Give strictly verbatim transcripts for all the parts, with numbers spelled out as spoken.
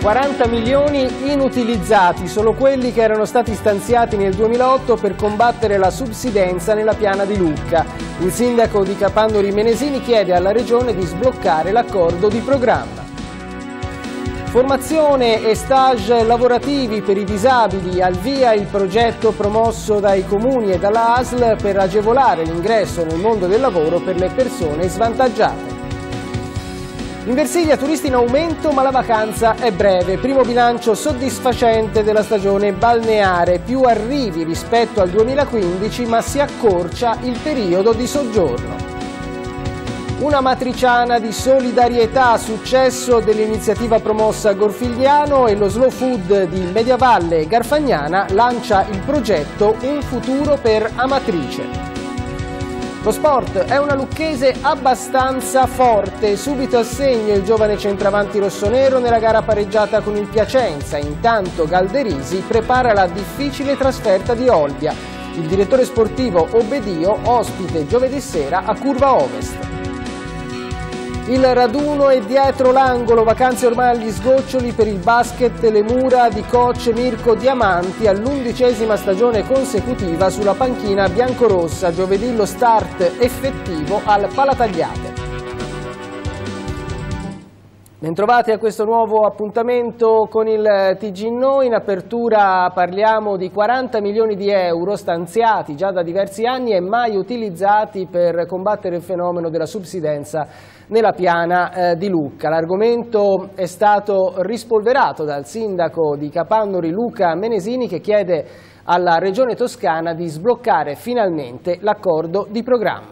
quaranta milioni inutilizzati, solo quelli che erano stati stanziati nel duemilaotto per combattere la subsidenza nella piana di Lucca. Il sindaco di Capannori Menesini chiede alla Regione di sbloccare l'accordo di programma. Formazione e stage lavorativi per i disabili, al via il progetto promosso dai comuni e dalla A S L per agevolare l'ingresso nel mondo del lavoro per le persone svantaggiate. In Versilia turisti in aumento ma la vacanza è breve, primo bilancio soddisfacente della stagione balneare, più arrivi rispetto al duemilaquindici ma si accorcia il periodo di soggiorno. Una matriciana di solidarietà, successo dell'iniziativa promossa a Gorfigliano, e lo Slow Food di Mediavalle Garfagnana lancia il progetto Un futuro per Amatrice. Lo sport è una lucchese abbastanza forte, subito a segno il giovane centravanti rossonero nella gara pareggiata con il Piacenza, intanto Galderisi prepara la difficile trasferta di Olbia. Il direttore sportivo Obedio ospite giovedì sera a Curva Ovest. Il raduno è dietro l'angolo, vacanze ormai agli sgoccioli per il basket Le Mura di coach Mirko Diamanti all'undicesima stagione consecutiva sulla panchina biancorossa, giovedì lo start effettivo al Palatagliate. Bentrovati a questo nuovo appuntamento con il T G Noi. In apertura parliamo di quaranta milioni di euro stanziati già da diversi anni e mai utilizzati per combattere il fenomeno della subsidenza nella piana eh, di Lucca. L'argomento è stato rispolverato dal sindaco di Capannori Luca Menesini, che chiede alla Regione Toscana di sbloccare finalmente l'accordo di programma.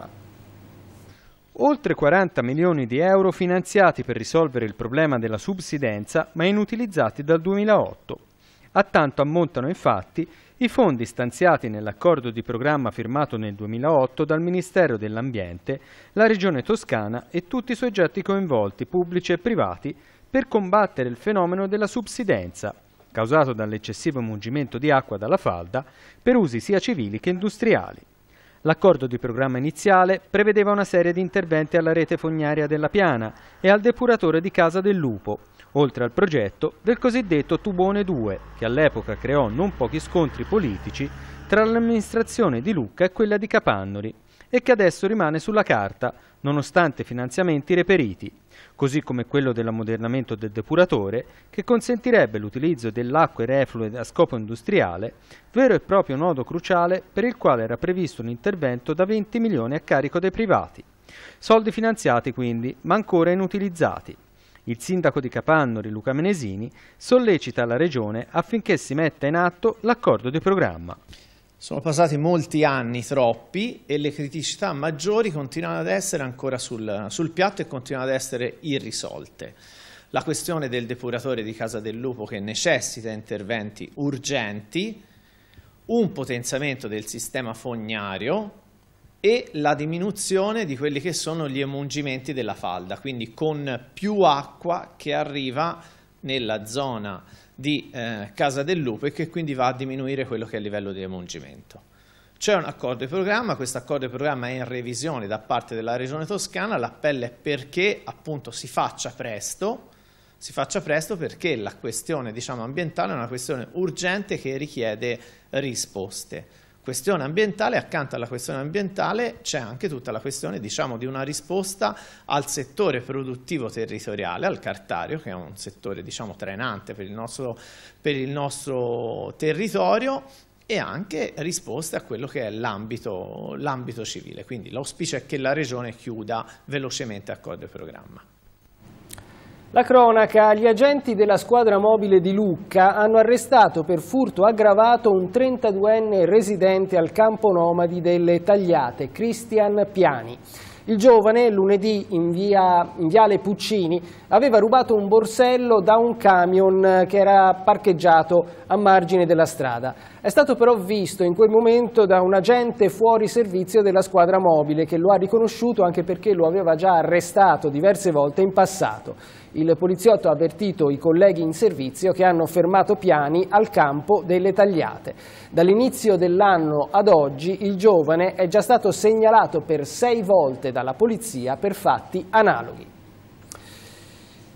Oltre quaranta milioni di euro finanziati per risolvere il problema della subsidenza, ma inutilizzati dal duemilaotto. A tanto ammontano infatti i fondi stanziati nell'accordo di programma firmato nel duemilaotto dal Ministero dell'Ambiente, la Regione Toscana e tutti i soggetti coinvolti, pubblici e privati, per combattere il fenomeno della subsidenza, causato dall'eccessivo mungimento di acqua dalla falda per usi sia civili che industriali. L'accordo di programma iniziale prevedeva una serie di interventi alla rete fognaria della piana e al depuratore di Casa del Lupo, oltre al progetto del cosiddetto Tubone due, che all'epoca creò non pochi scontri politici tra l'amministrazione di Lucca e quella di Capannori, e che adesso rimane sulla carta, nonostante finanziamenti reperiti, così come quello dell'ammodernamento del depuratore, che consentirebbe l'utilizzo dell'acqua reflue a scopo industriale, vero e proprio nodo cruciale per il quale era previsto un intervento da venti milioni a carico dei privati. Soldi finanziati quindi, ma ancora inutilizzati. Il sindaco di Capannori, Luca Menesini, sollecita la Regione affinché si metta in atto l'accordo di programma. Sono passati molti anni, troppi, e le criticità maggiori continuano ad essere ancora sul, sul piatto e continuano ad essere irrisolte. La questione del depuratore di Casa del Lupo, che necessita interventi urgenti, un potenziamento del sistema fognario e la diminuzione di quelli che sono gli emungimenti della falda, quindi con più acqua che arriva nella zona di eh, Casa del Lupo e che quindi va a diminuire quello che è il livello di emungimento. C'è un accordo di programma, questo accordo di programma è in revisione da parte della Regione Toscana, l'appello è perché appunto si faccia presto, si faccia presto perché la questione, diciamo, ambientale è una questione urgente che richiede risposte. Questione ambientale, accanto alla questione ambientale c'è anche tutta la questione, diciamo, di una risposta al settore produttivo territoriale, al cartario, che è un settore, diciamo, trainante per il nostro, per il nostro territorio, e anche risposte a quello che è l'ambito l'ambito civile. Quindi l'auspicio è che la Regione chiuda velocemente l'accordo di programma. La cronaca: gli agenti della squadra mobile di Lucca hanno arrestato per furto aggravato un trentaduenne residente al campo nomadi delle Tagliate, Cristian Piani. Il giovane, lunedì in, via, in viale Puccini, aveva rubato un borsello da un camion che era parcheggiato a margine della strada. È stato però visto in quel momento da un agente fuori servizio della squadra mobile, che lo ha riconosciuto anche perché lo aveva già arrestato diverse volte in passato. Il poliziotto ha avvertito i colleghi in servizio, che hanno fermato Piani al campo delle Tagliate. Dall'inizio dell'anno ad oggi il giovane è già stato segnalato per sei volte dalla polizia per fatti analoghi.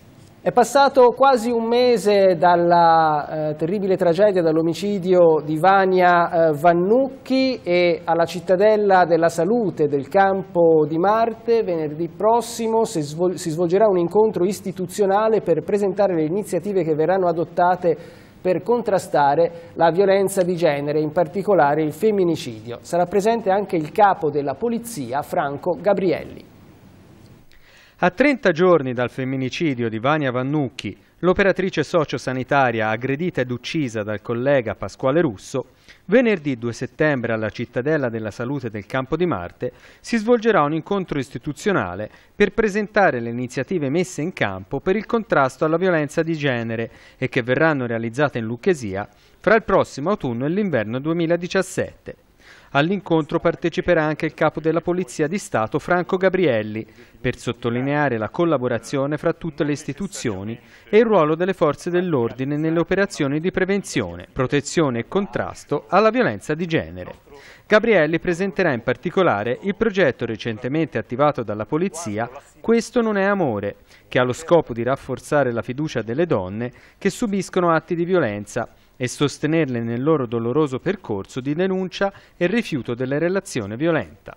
È passato quasi un mese dalla eh, terribile tragedia, dall'omicidio di Vania eh, Vannucchi, e alla Cittadella della Salute del Campo di Marte venerdì prossimo si, svol- si svolgerà un incontro istituzionale per presentare le iniziative che verranno adottate per contrastare la violenza di genere, in particolare il femminicidio. Sarà presente anche il capo della polizia, Franco Gabrielli. A trenta giorni dal femminicidio di Vania Vannucchi, l'operatrice sociosanitaria aggredita ed uccisa dal collega Pasquale Russo, venerdì due settembre alla Cittadella della Salute del Campo di Marte si svolgerà un incontro istituzionale per presentare le iniziative messe in campo per il contrasto alla violenza di genere e che verranno realizzate in Lucchesia fra il prossimo autunno e l'inverno duemiladiciassette. All'incontro parteciperà anche il capo della Polizia di Stato Franco Gabrielli per sottolineare la collaborazione fra tutte le istituzioni e il ruolo delle forze dell'ordine nelle operazioni di prevenzione, protezione e contrasto alla violenza di genere. Gabrielli presenterà in particolare il progetto recentemente attivato dalla Polizia Questo non è amore, che ha lo scopo di rafforzare la fiducia delle donne che subiscono atti di violenza e sostenerle nel loro doloroso percorso di denuncia e rifiuto della relazione violenta.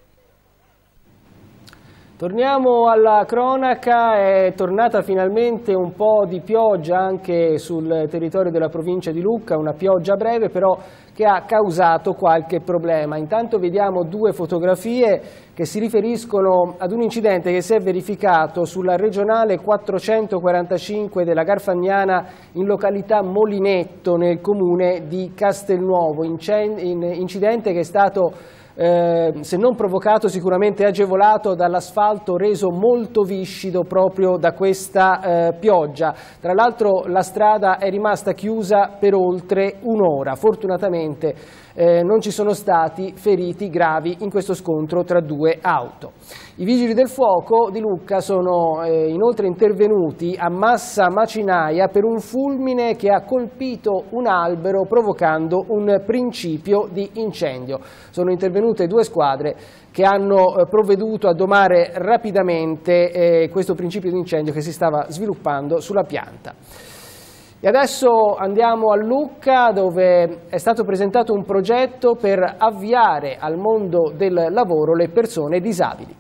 Torniamo alla cronaca. È tornata finalmente un po' di pioggia anche sul territorio della provincia di Lucca, una pioggia breve però che ha causato qualche problema. Intanto vediamo due fotografie che si riferiscono ad un incidente che si è verificato sulla regionale quattrocentoquarantacinque della Garfagnana in località Molinetto nel comune di Castelnuovo, incidente che è stato Eh, se non provocato sicuramente agevolato dall'asfalto reso molto viscido proprio da questa eh, pioggia. Tra l'altro la strada è rimasta chiusa per oltre un'ora. Fortunatamente eh, non ci sono stati feriti gravi in questo scontro tra due auto. I vigili del fuoco di Lucca sono eh, inoltre intervenuti a Massa Macinaia per un fulmine che ha colpito un albero provocando un principio di incendio. Sono intervenute due squadre che hanno eh, provveduto a domare rapidamente eh, questo principio di incendio che si stava sviluppando sulla pianta. E adesso andiamo a Lucca, dove è stato presentato un progetto per avviare al mondo del lavoro le persone disabili.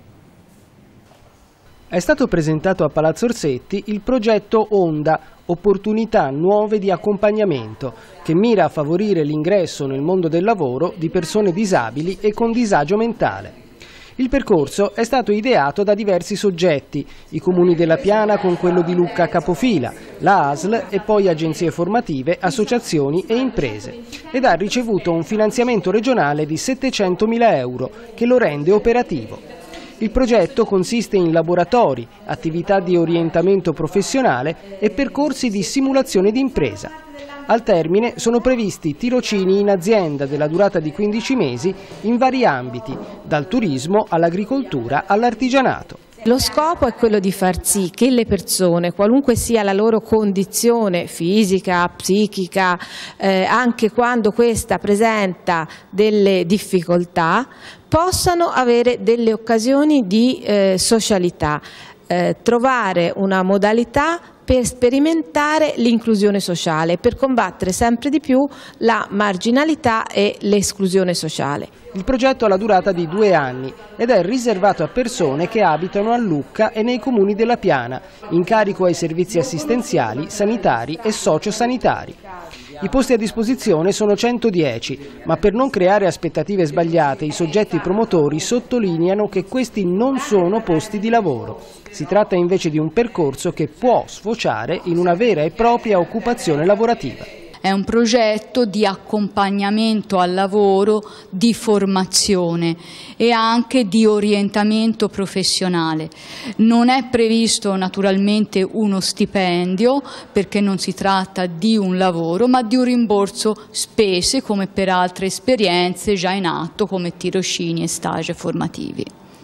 È stato presentato a Palazzo Orsetti il progetto Onda, opportunità nuove di accompagnamento, che mira a favorire l'ingresso nel mondo del lavoro di persone disabili e con disagio mentale. Il percorso è stato ideato da diversi soggetti, i comuni della Piana con quello di Lucca capofila, la A S L e poi agenzie formative, associazioni e imprese, ed ha ricevuto un finanziamento regionale di settecentomila euro che lo rende operativo. Il progetto consiste in laboratori, attività di orientamento professionale e percorsi di simulazione di impresa. Al termine sono previsti tirocini in azienda della durata di quindici mesi in vari ambiti, dal turismo all'agricoltura all'artigianato. Lo scopo è quello di far sì che le persone, qualunque sia la loro condizione fisica, psichica, eh, anche quando questa presenta delle difficoltà, possano avere delle occasioni di eh, socialità, eh, trovare una modalità per sperimentare l'inclusione sociale, per combattere sempre di più la marginalità e l'esclusione sociale. Il progetto ha la durata di due anni ed è riservato a persone che abitano a Lucca e nei comuni della Piana, in carico ai servizi assistenziali, sanitari e sociosanitari. I posti a disposizione sono centodieci, ma per non creare aspettative sbagliate i soggetti promotori sottolineano che questi non sono posti di lavoro. Si tratta invece di un percorso che può sfociare in una vera e propria occupazione lavorativa. È un progetto di accompagnamento al lavoro, di formazione e anche di orientamento professionale. Non è previsto naturalmente uno stipendio perché non si tratta di un lavoro, ma di un rimborso spese come per altre esperienze già in atto come tirocini e stage formativi.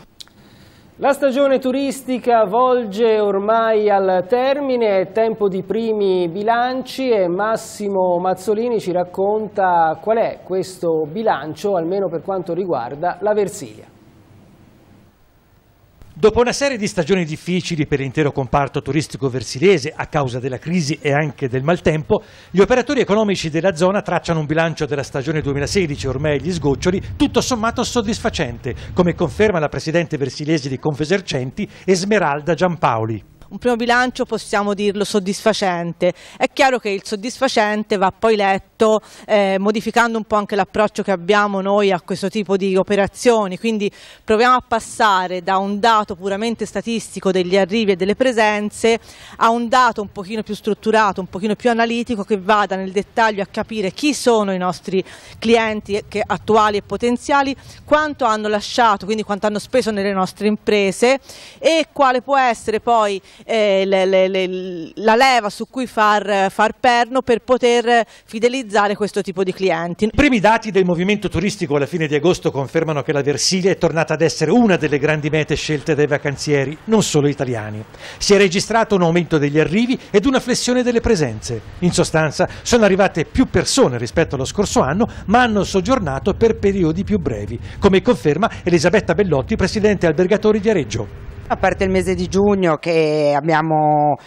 La stagione turistica volge ormai al termine, è tempo di primi bilanci e Massimo Mazzolini ci racconta qual è questo bilancio, almeno per quanto riguarda la Versilia. Dopo una serie di stagioni difficili per l'intero comparto turistico versilese a causa della crisi e anche del maltempo, gli operatori economici della zona tracciano un bilancio della stagione duemilasedici, ormai agli sgoccioli, tutto sommato soddisfacente, come conferma la presidente versilese di Confesercenti, Esmeralda Giampaoli. Un primo bilancio possiamo dirlo soddisfacente. È chiaro che il soddisfacente va poi letto eh, modificando un po' anche l'approccio che abbiamo noi a questo tipo di operazioni, quindi proviamo a passare da un dato puramente statistico degli arrivi e delle presenze a un dato un pochino più strutturato, un pochino più analitico, che vada nel dettaglio a capire chi sono i nostri clienti che, attuali e potenziali, quanto hanno lasciato, quindi quanto hanno speso nelle nostre imprese e quale può essere poi Eh, le, le, le, la leva su cui far, far perno per poter fidelizzare questo tipo di clienti. I primi dati del movimento turistico alla fine di agosto confermano che la Versilia è tornata ad essere una delle grandi mete scelte dai vacanzieri, non solo italiani. Si è registrato un aumento degli arrivi ed una flessione delle presenze. In sostanza sono arrivate più persone rispetto allo scorso anno, ma hanno soggiornato per periodi più brevi, come conferma Elisabetta Bellotti, presidente albergatori di Areggio. A parte il mese di giugno che abbiamo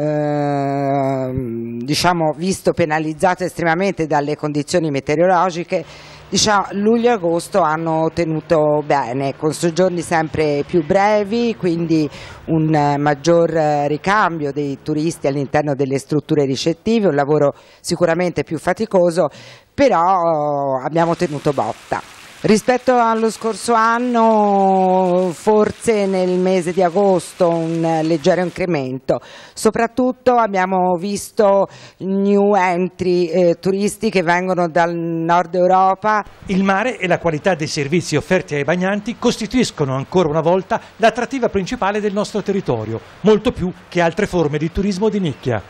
eh, diciamo, visto penalizzato estremamente dalle condizioni meteorologiche, diciamo, luglio e agosto hanno tenuto bene, con soggiorni sempre più brevi, quindi un eh, maggior ricambio dei turisti all'interno delle strutture ricettive, un lavoro sicuramente più faticoso, però abbiamo tenuto botta. Rispetto allo scorso anno forse nel mese di agosto un leggero incremento, soprattutto abbiamo visto new entry eh, turisti che vengono dal nord Europa. Il mare e la qualità dei servizi offerti ai bagnanti costituiscono ancora una volta l'attrattiva principale del nostro territorio, molto più che altre forme di turismo di nicchia.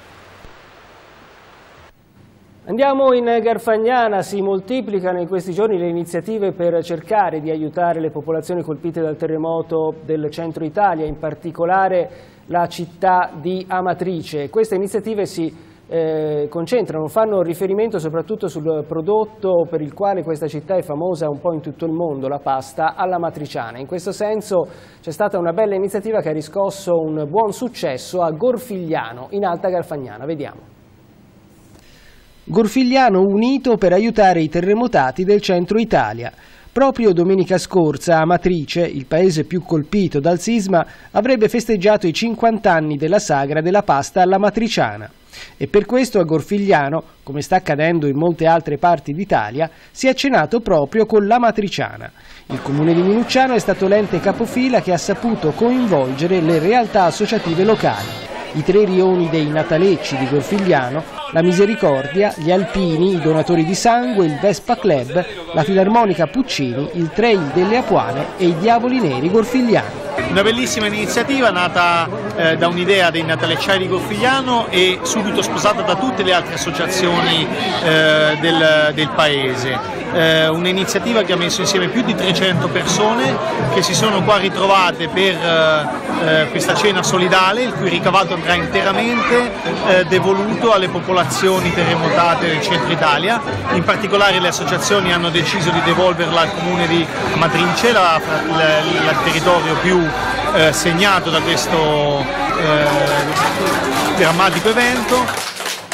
Andiamo in Garfagnana, si moltiplicano in questi giorni le iniziative per cercare di aiutare le popolazioni colpite dal terremoto del centro Italia, in particolare la città di Amatrice. Queste iniziative si eh, concentrano, fanno riferimento soprattutto sul prodotto per il quale questa città è famosa un po' in tutto il mondo, la pasta all'amatriciana. In questo senso c'è stata una bella iniziativa che ha riscosso un buon successo a Gorfigliano, in Alta Garfagnana. Vediamo. Gorfigliano unito per aiutare i terremotati del centro Italia. Proprio domenica scorsa Amatrice, il paese più colpito dal sisma, avrebbe festeggiato i cinquanta anni della sagra della pasta all'amatriciana. E per questo a Gorfigliano, come sta accadendo in molte altre parti d'Italia, si è cenato proprio con l'amatriciana. Il comune di Minucciano è stato l'ente capofila che ha saputo coinvolgere le realtà associative locali. I tre rioni dei Natalecci di Gorfigliano, la Misericordia, gli Alpini, i donatori di sangue, il Vespa Club, la Filarmonica Puccini, il Trail delle Apuane e i Diavoli Neri Gorfigliani. Una bellissima iniziativa nata eh, da un'idea dei Natalecciai di Gorfigliano e subito sposata da tutte le altre associazioni eh, del, del paese. Eh, un'iniziativa che ha messo insieme più di trecento persone che si sono qua ritrovate per eh, questa cena solidale, il cui ricavato andrà interamente eh, devoluto alle popolazioni terremotate del centro Italia. In particolare le associazioni hanno deciso di devolverla al comune di Amatrice, la, la, il territorio più eh, segnato da questo eh, drammatico evento.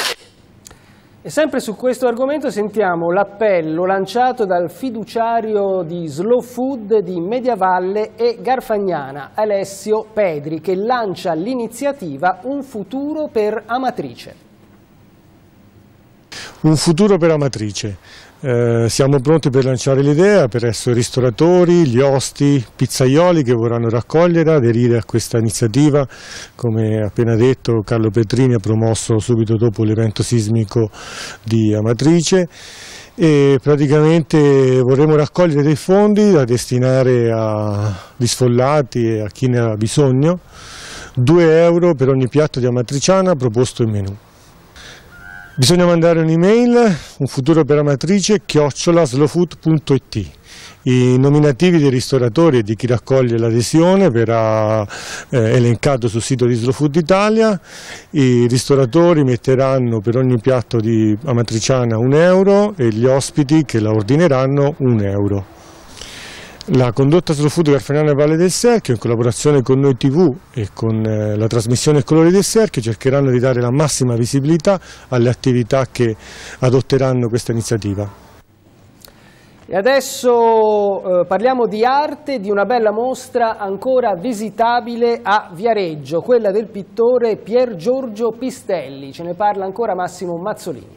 E sempre su questo argomento sentiamo l'appello lanciato dal fiduciario di Slow Food di Mediavalle e Garfagnana, Alessio Pedri, che lancia l'iniziativa Un futuro per Amatrice. Un futuro per Amatrice. Eh, siamo pronti per lanciare l'idea presso i ristoratori, gli osti, pizzaioli che vorranno raccogliere, aderire a questa iniziativa. Come appena detto, Carlo Petrini ha promosso subito dopo l'evento sismico di Amatrice e praticamente vorremmo raccogliere dei fondi da destinare agli sfollati e a chi ne ha bisogno, due euro per ogni piatto di amatriciana proposto in menù. Bisogna mandare un'email, un futuro per Amatrice, chiocciola slowfood punto it. I nominativi dei ristoratori e di chi raccoglie l'adesione verrà eh, elencato sul sito di Slow Food Italia. I ristoratori metteranno per ogni piatto di amatriciana un euro e gli ospiti che la ordineranno un euro. La condotta Slow Food Garfagnana Valle del Serchio, in collaborazione con Noi tivù e con eh, la trasmissione Colori del Serchio, cercheranno di dare la massima visibilità alle attività che adotteranno questa iniziativa. E adesso eh, parliamo di arte, di una bella mostra ancora visitabile a Viareggio, quella del pittore Pier Giorgio Pistelli. Ce ne parla ancora Massimo Mazzolini.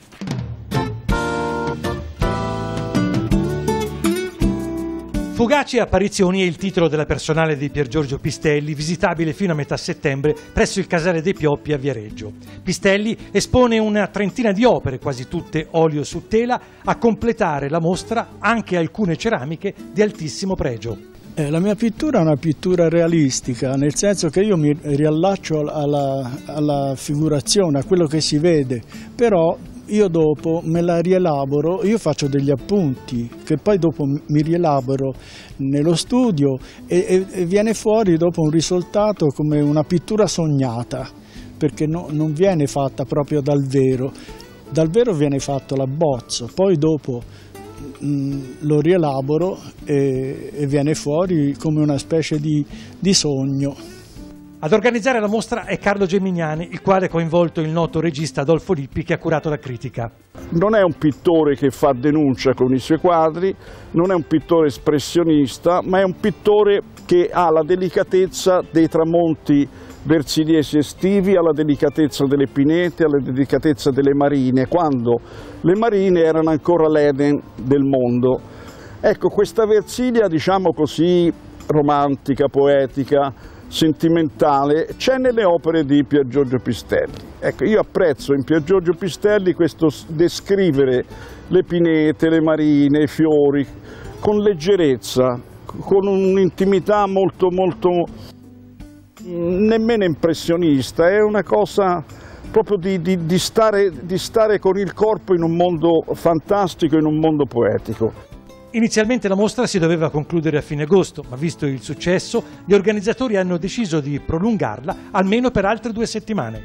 Fugaci apparizioni è il titolo della personale di Pier Giorgio Pistelli, visitabile fino a metà settembre presso il Casale dei Pioppi a Viareggio. Pistelli espone una trentina di opere, quasi tutte olio su tela, a completare la mostra anche alcune ceramiche di altissimo pregio. Eh, la mia pittura è una pittura realistica, nel senso che io mi riallaccio alla, alla figurazione, a quello che si vede, però io dopo me la rielaboro, io faccio degli appunti che poi dopo mi rielaboro nello studio e, e, e viene fuori dopo un risultato come una pittura sognata, perché no, non viene fatta proprio dal vero, dal vero viene fatto l'abbozzo, poi dopo mh, lo rielaboro e, e viene fuori come una specie di, di sogno. Ad organizzare la mostra è Carlo Gemignani, il quale ha coinvolto il noto regista Adolfo Lippi, che ha curato la critica. Non è un pittore che fa denuncia con i suoi quadri, non è un pittore espressionista, ma è un pittore che ha la delicatezza dei tramonti versiliesi estivi, ha la delicatezza delle pinete, ha la delicatezza delle marine, quando le marine erano ancora l'Eden del mondo. Ecco, questa Versilia, diciamo così, romantica, poetica, sentimentale, c'è nelle opere di Pier Giorgio Pistelli. Ecco, io apprezzo in Pier Giorgio Pistelli questo descrivere le pinete, le marine, i fiori, con leggerezza, con un'intimità molto, molto nemmeno impressionista, è una cosa proprio di, di, di, stare, di stare con il corpo in un mondo fantastico, in un mondo poetico. Inizialmente la mostra si doveva concludere a fine agosto, ma visto il successo, gli organizzatori hanno deciso di prolungarla almeno per altre due settimane.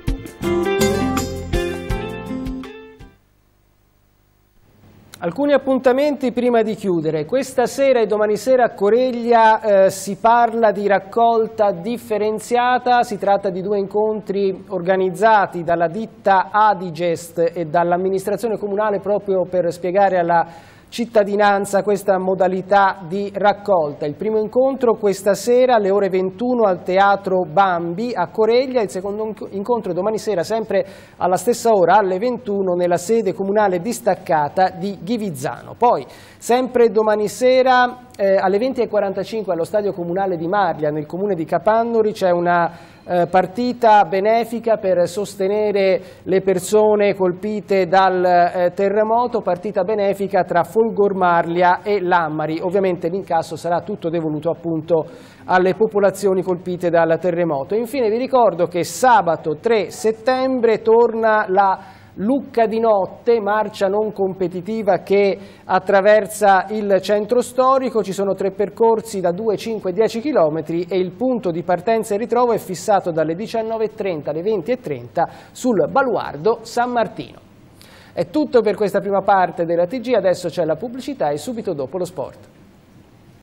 Alcuni appuntamenti prima di chiudere. Questa sera e domani sera a Coreglia eh, si parla di raccolta differenziata, si tratta di due incontri organizzati dalla ditta Adigest e dall'amministrazione comunale proprio per spiegare alla cittadinanza questa modalità di raccolta. Il primo incontro questa sera alle ore ventuno al Teatro Bambi a Coreglia, il secondo incontro domani sera sempre alla stessa ora alle ventuno nella sede comunale distaccata di Ghivizzano. Poi sempre domani sera eh, alle venti e quarantacinque allo Stadio Comunale di Marlia nel comune di Capannori c'è una Eh, partita benefica per sostenere le persone colpite dal eh, terremoto, partita benefica tra Folgormarlia e Lammari. Ovviamente l'incasso sarà tutto devoluto appunto alle popolazioni colpite dal terremoto. Infine vi ricordo che sabato tre settembre torna la Lucca di notte, marcia non competitiva che attraversa il centro storico, ci sono tre percorsi da due, cinque e dieci chilometri e il punto di partenza e ritrovo è fissato dalle diciannove e trenta alle venti e trenta sul baluardo San Martino. È tutto per questa prima parte della T G, adesso c'è la pubblicità e subito dopo lo sport.